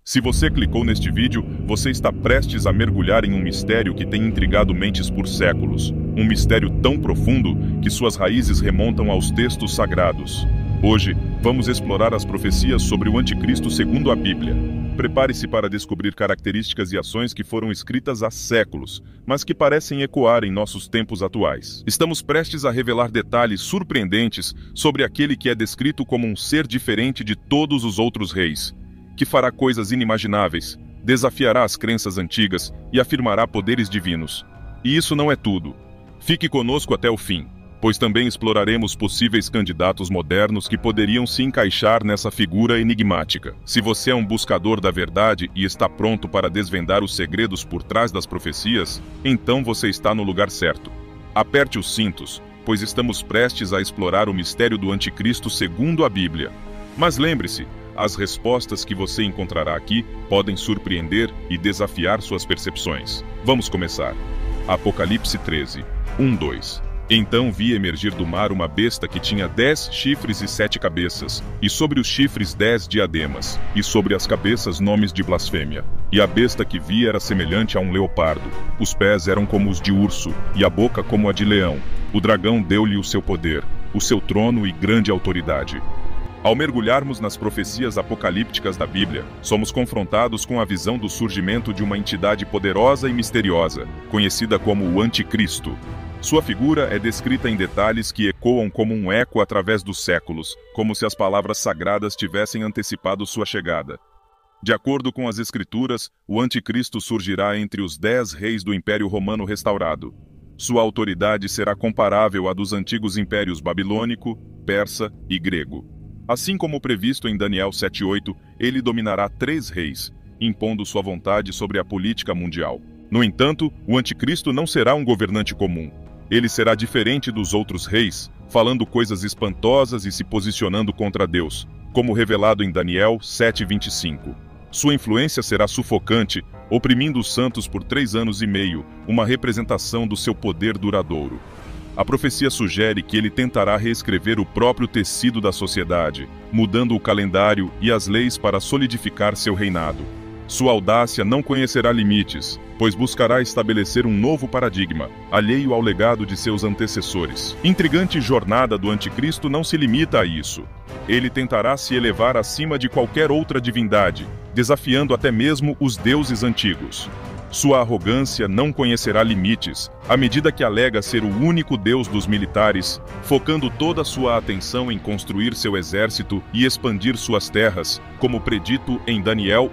Se você clicou neste vídeo, você está prestes a mergulhar em um mistério que tem intrigado mentes por séculos. Um mistério tão profundo que suas raízes remontam aos textos sagrados. Hoje, vamos explorar as profecias sobre o Anticristo segundo a Bíblia. Prepare-se para descobrir características e ações que foram escritas há séculos, mas que parecem ecoar em nossos tempos atuais. Estamos prestes a revelar detalhes surpreendentes sobre aquele que é descrito como um ser diferente de todos os outros reis, que fará coisas inimagináveis, desafiará as crenças antigas e afirmará poderes divinos. E isso não é tudo. Fique conosco até o fim, pois também exploraremos possíveis candidatos modernos que poderiam se encaixar nessa figura enigmática. Se você é um buscador da verdade e está pronto para desvendar os segredos por trás das profecias, então você está no lugar certo. Aperte os cintos, pois estamos prestes a explorar o mistério do Anticristo segundo a Bíblia. Mas lembre-se, as respostas que você encontrará aqui podem surpreender e desafiar suas percepções. Vamos começar. Apocalipse 13, 1-2. Então vi emergir do mar uma besta que tinha 10 chifres e 7 cabeças, e sobre os chifres 10 diademas, e sobre as cabeças nomes de blasfêmia. E a besta que vi era semelhante a um leopardo. Os pés eram como os de urso, e a boca como a de leão. O dragão deu-lhe o seu poder, o seu trono e grande autoridade. Ao mergulharmos nas profecias apocalípticas da Bíblia, somos confrontados com a visão do surgimento de uma entidade poderosa e misteriosa, conhecida como o Anticristo. Sua figura é descrita em detalhes que ecoam como um eco através dos séculos, como se as palavras sagradas tivessem antecipado sua chegada. De acordo com as Escrituras, o Anticristo surgirá entre os 10 reis do Império Romano restaurado. Sua autoridade será comparável à dos antigos impérios babilônico, persa e grego. Assim como previsto em Daniel 7:8, ele dominará 3 reis, impondo sua vontade sobre a política mundial. No entanto, o Anticristo não será um governante comum. Ele será diferente dos outros reis, falando coisas espantosas e se posicionando contra Deus, como revelado em Daniel 7:25. Sua influência será sufocante, oprimindo os santos por 3 anos e meio, uma representação do seu poder duradouro. A profecia sugere que ele tentará reescrever o próprio tecido da sociedade, mudando o calendário e as leis para solidificar seu reinado. Sua audácia não conhecerá limites, pois buscará estabelecer um novo paradigma, alheio ao legado de seus antecessores. Intrigante jornada do Anticristo não se limita a isso. Ele tentará se elevar acima de qualquer outra divindade, desafiando até mesmo os deuses antigos. Sua arrogância não conhecerá limites, à medida que alega ser o único Deus dos militares, focando toda sua atenção em construir seu exército e expandir suas terras, como predito em Daniel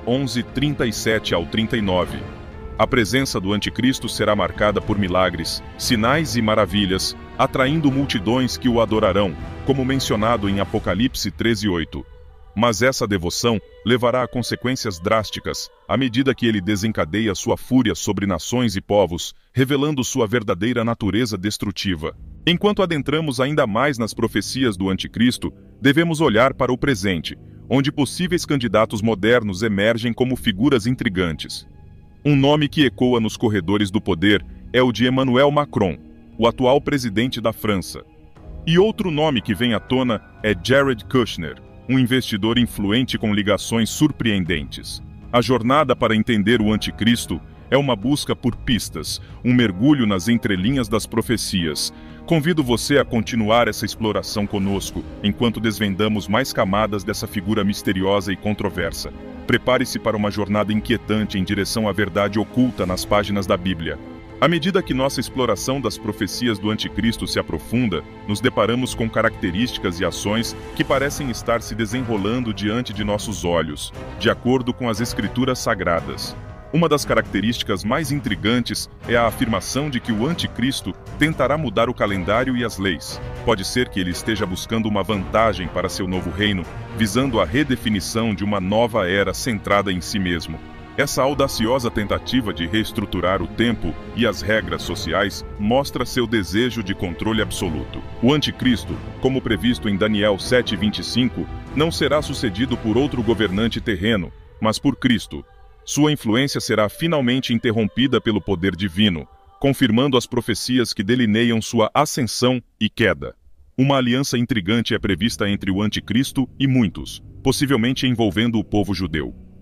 11:37-39. A presença do Anticristo será marcada por milagres, sinais e maravilhas, atraindo multidões que o adorarão, como mencionado em Apocalipse 13:8. Mas essa devoção levará a consequências drásticas, à medida que ele desencadeia sua fúria sobre nações e povos, revelando sua verdadeira natureza destrutiva. Enquanto adentramos ainda mais nas profecias do Anticristo, devemos olhar para o presente, onde possíveis candidatos modernos emergem como figuras intrigantes. Um nome que ecoa nos corredores do poder é o de Emmanuel Macron, o atual presidente da França. E outro nome que vem à tona é Jared Kushner, um investidor influente com ligações surpreendentes. A jornada para entender o Anticristo é uma busca por pistas, um mergulho nas entrelinhas das profecias. Convido você a continuar essa exploração conosco, enquanto desvendamos mais camadas dessa figura misteriosa e controversa. Prepare-se para uma jornada inquietante em direção à verdade oculta nas páginas da Bíblia. À medida que nossa exploração das profecias do Anticristo se aprofunda, nos deparamos com características e ações que parecem estar se desenrolando diante de nossos olhos, de acordo com as Escrituras Sagradas. Uma das características mais intrigantes é a afirmação de que o Anticristo tentará mudar o calendário e as leis. Pode ser que ele esteja buscando uma vantagem para seu novo reino, visando a redefinição de uma nova era centrada em si mesmo. Essa audaciosa tentativa de reestruturar o tempo e as regras sociais mostra seu desejo de controle absoluto. O Anticristo, como previsto em Daniel 7:25, não será sucedido por outro governante terreno, mas por Cristo. Sua influência será finalmente interrompida pelo poder divino, confirmando as profecias que delineiam sua ascensão e queda. Uma aliança intrigante é prevista entre o Anticristo e muitos, possivelmente envolvendo o povo judeu.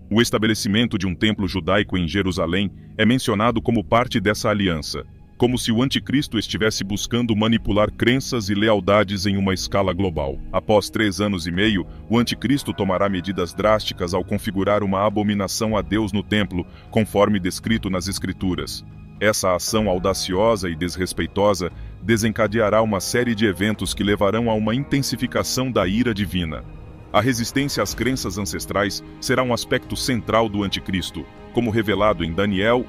O estabelecimento de um templo judaico em Jerusalém é mencionado como parte dessa aliança, como se o anticristo estivesse buscando manipular crenças e lealdades em uma escala global. Após 3 anos e meio, o anticristo tomará medidas drásticas ao configurar uma abominação a Deus no templo, conforme descrito nas Escrituras. Essa ação audaciosa e desrespeitosa desencadeará uma série de eventos que levarão a uma intensificação da ira divina. A resistência às crenças ancestrais será um aspecto central do anticristo, como revelado em Daniel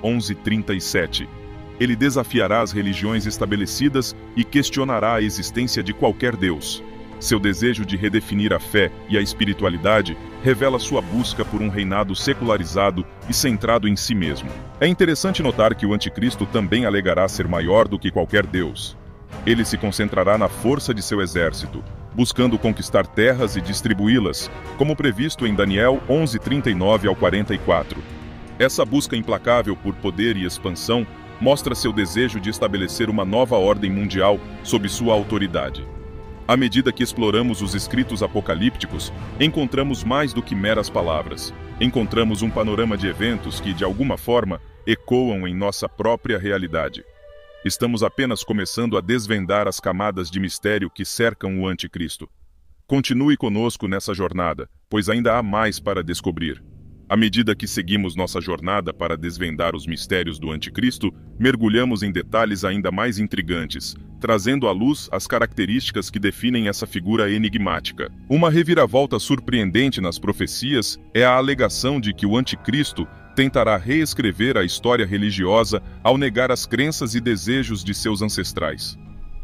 11:37. Ele desafiará as religiões estabelecidas e questionará a existência de qualquer Deus. Seu desejo de redefinir a fé e a espiritualidade revela sua busca por um reinado secularizado e centrado em si mesmo. É interessante notar que o anticristo também alegará ser maior do que qualquer Deus. Ele se concentrará na força de seu exército, buscando conquistar terras e distribuí-las, como previsto em Daniel 11:39 ao 44. Essa busca implacável por poder e expansão mostra seu desejo de estabelecer uma nova ordem mundial sob sua autoridade. À medida que exploramos os escritos apocalípticos, encontramos mais do que meras palavras. Encontramos um panorama de eventos que, de alguma forma, ecoam em nossa própria realidade. Estamos apenas começando a desvendar as camadas de mistério que cercam o anticristo. Continue conosco nessa jornada, pois ainda há mais para descobrir. À medida que seguimos nossa jornada para desvendar os mistérios do anticristo, mergulhamos em detalhes ainda mais intrigantes, trazendo à luz as características que definem essa figura enigmática. Uma reviravolta surpreendente nas profecias é a alegação de que o anticristo tentará reescrever a história religiosa ao negar as crenças e desejos de seus ancestrais.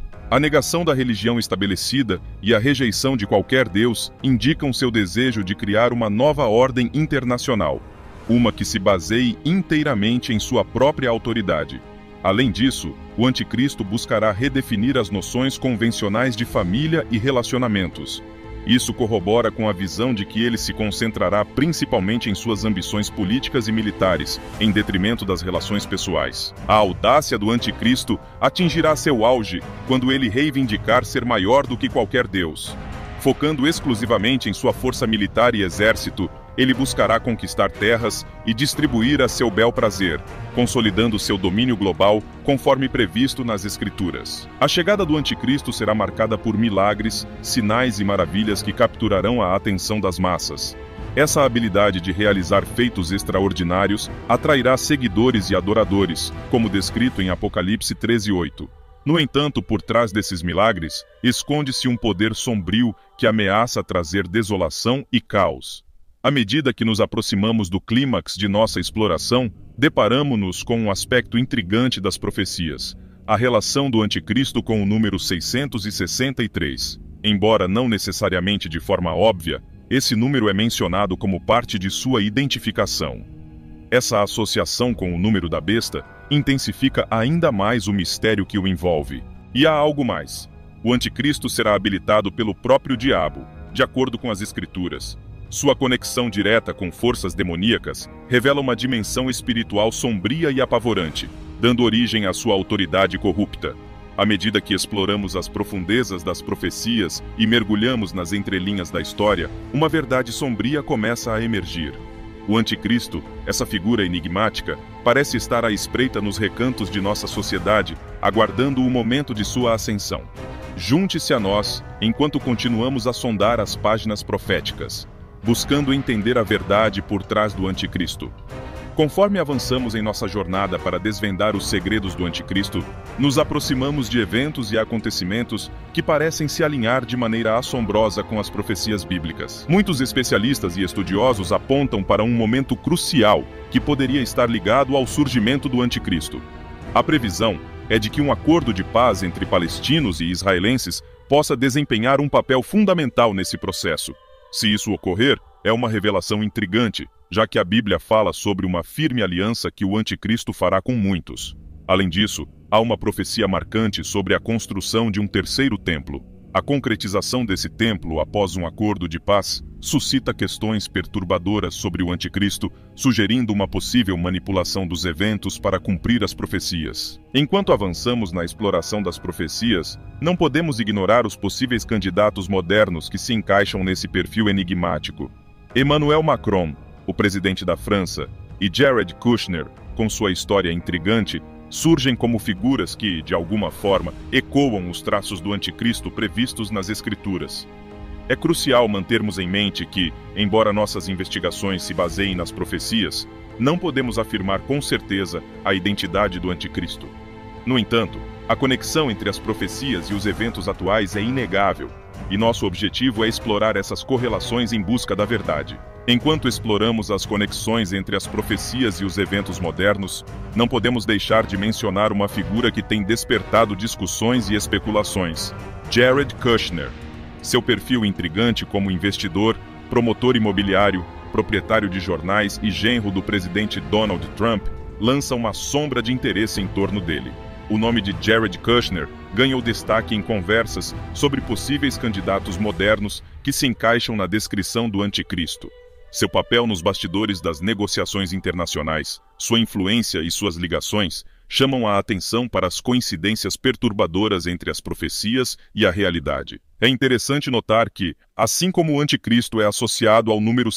A negação da religião estabelecida e a rejeição de qualquer Deus indicam seu desejo de criar uma nova ordem internacional, uma que se baseie inteiramente em sua própria autoridade. Além disso, o anticristo buscará redefinir as noções convencionais de família e relacionamentos. Isso corrobora com a visão de que ele se concentrará principalmente em suas ambições políticas e militares, em detrimento das relações pessoais. A audácia do anticristo atingirá seu auge quando ele reivindicar ser maior do que qualquer Deus. Focando exclusivamente em sua força militar e exército, ele buscará conquistar terras e distribuir a seu bel prazer, consolidando seu domínio global conforme previsto nas Escrituras. A chegada do anticristo será marcada por milagres, sinais e maravilhas que capturarão a atenção das massas. Essa habilidade de realizar feitos extraordinários atrairá seguidores e adoradores, como descrito em Apocalipse 13:8. No entanto, por trás desses milagres, esconde-se um poder sombrio que ameaça trazer desolação e caos. À medida que nos aproximamos do clímax de nossa exploração, deparamo-nos com um aspecto intrigante das profecias, a relação do anticristo com o número 663. Embora não necessariamente de forma óbvia, esse número é mencionado como parte de sua identificação. Essa associação com o número da besta intensifica ainda mais o mistério que o envolve. E há algo mais. O anticristo será habilitado pelo próprio diabo, de acordo com as Escrituras. Sua conexão direta com forças demoníacas revela uma dimensão espiritual sombria e apavorante, dando origem à sua autoridade corrupta. À medida que exploramos as profundezas das profecias e mergulhamos nas entrelinhas da história, uma verdade sombria começa a emergir. O anticristo, essa figura enigmática, parece estar à espreita nos recantos de nossa sociedade, aguardando o momento de sua ascensão. Junte-se a nós enquanto continuamos a sondar as páginas proféticas, buscando entender a verdade por trás do anticristo. Conforme avançamos em nossa jornada para desvendar os segredos do anticristo, nos aproximamos de eventos e acontecimentos que parecem se alinhar de maneira assombrosa com as profecias bíblicas. Muitos especialistas e estudiosos apontam para um momento crucial que poderia estar ligado ao surgimento do anticristo. A previsão é de que um acordo de paz entre palestinos e israelenses possa desempenhar um papel fundamental nesse processo. Se isso ocorrer, é uma revelação intrigante, já que a Bíblia fala sobre uma firme aliança que o anticristo fará com muitos. Além disso, há uma profecia marcante sobre a construção de um terceiro templo. A concretização desse templo após um acordo de paz suscita questões perturbadoras sobre o anticristo, sugerindo uma possível manipulação dos eventos para cumprir as profecias. Enquanto avançamos na exploração das profecias, não podemos ignorar os possíveis candidatos modernos que se encaixam nesse perfil enigmático. Emmanuel Macron, o presidente da França, e Jared Kushner, com sua história intrigante, surgem como figuras que, de alguma forma, ecoam os traços do anticristo previstos nas Escrituras. É crucial mantermos em mente que, embora nossas investigações se baseiem nas profecias, não podemos afirmar com certeza a identidade do anticristo. No entanto, a conexão entre as profecias e os eventos atuais é inegável, e nosso objetivo é explorar essas correlações em busca da verdade. Enquanto exploramos as conexões entre as profecias e os eventos modernos, não podemos deixar de mencionar uma figura que tem despertado discussões e especulações: Jared Kushner. Seu perfil intrigante como investidor, promotor imobiliário, proprietário de jornais e genro do presidente Donald Trump lança uma sombra de interesse em torno dele. O nome de Jared Kushner ganhou destaque em conversas sobre possíveis candidatos modernos que se encaixam na descrição do anticristo. Seu papel nos bastidores das negociações internacionais, sua influência e suas ligações chamam a atenção para as coincidências perturbadoras entre as profecias e a realidade. É interessante notar que, assim como o anticristo é associado ao número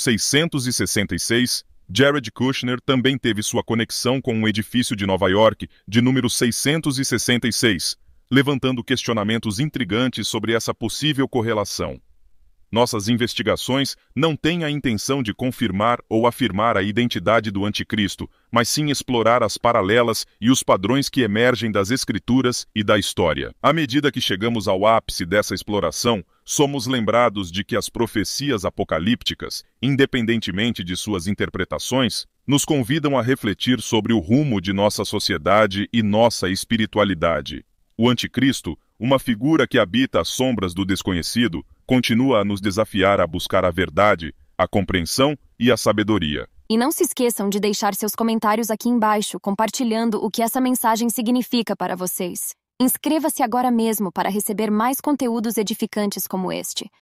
666, Jared Kushner também teve sua conexão com um edifício de Nova York de número 666, levantando questionamentos intrigantes sobre essa possível correlação. Nossas investigações não têm a intenção de confirmar ou afirmar a identidade do anticristo, mas sim explorar as paralelas e os padrões que emergem das escrituras e da história. À medida que chegamos ao ápice dessa exploração, somos lembrados de que as profecias apocalípticas, independentemente de suas interpretações, nos convidam a refletir sobre o rumo de nossa sociedade e nossa espiritualidade. O anticristo, uma figura que habita as sombras do desconhecido, continua a nos desafiar a buscar a verdade, a compreensão e a sabedoria. E não se esqueçam de deixar seus comentários aqui embaixo, compartilhando o que essa mensagem significa para vocês. Inscreva-se agora mesmo para receber mais conteúdos edificantes como este.